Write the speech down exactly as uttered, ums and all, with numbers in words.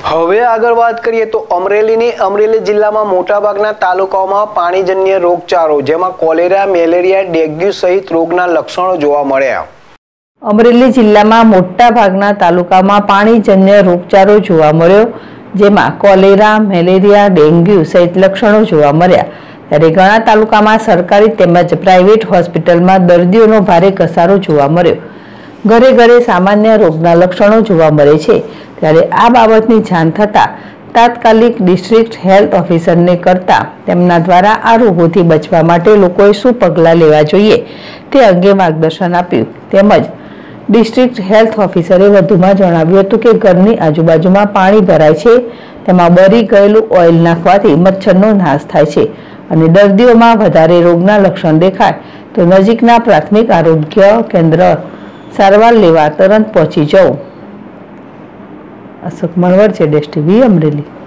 હવે આગળ વાત કરીએ તો અમરેલીની અમરેલી જિલ્લામાં મોટાભાગના તાલુકાઓમાં પાણીજન્ય રોગચાળો જેમાં કોલેરા, મેલેરિયા, ડેન્ગ્યુ સહિત રોગના લક્ષણો જોવા મળ્યા। અમરેલી જિલ્લામાં મોટાભાગના તાલુકામાં પાણીજન્ય રોગચાળો જોવા મળ્યો, જેમાં કોલેરા, મેલેરિયા, ડેન્ગ્યુ સહિત લક્ષણો જોવા મળ્યા। ત્યારે ઘણા તાલુકામાં સરકારી તેમજ પ્રાઇવેટ હોસ્પિટલમાં દર્દીઓનો ભારે ઘસારો જોવા મળ્યો। ઘરે ઘરે સામાન્ય રોગના લક્ષણો જોવા મળે છે। ત્યારે આ બાબતની જાણ થતાં તાત્કાલિક ડિસ્ટ્રિક્ટ હેલ્થ ઓફિસરને કરતા તેમના દ્વારા આ રોગોથી બચવા માટે લોકોએ શું પગલાં લેવા જોઈએ તે અંગે માર્ગદર્શન આપ્યું। તેમજ ડિસ્ટ્રિક્ટ હેલ્થ ઓફિસરે વધુમાં જણાવ્યું હતું કે ઘરની આજુબાજુમાં પાણી ભરાય છે, તેમાં બળી ગયેલું ઓઇલ નાખવાથી મચ્છરનો નાશ થાય છે અને દર્દીઓમાં વધારે રોગના લક્ષણ દેખાય તો નજીકના પ્રાથમિક આરોગ્ય કેન્દ્ર સારવાર લેવા તરત પહોંચી જવું। અશોક મણવર છે, ડેશ ટીવી અમરેલી।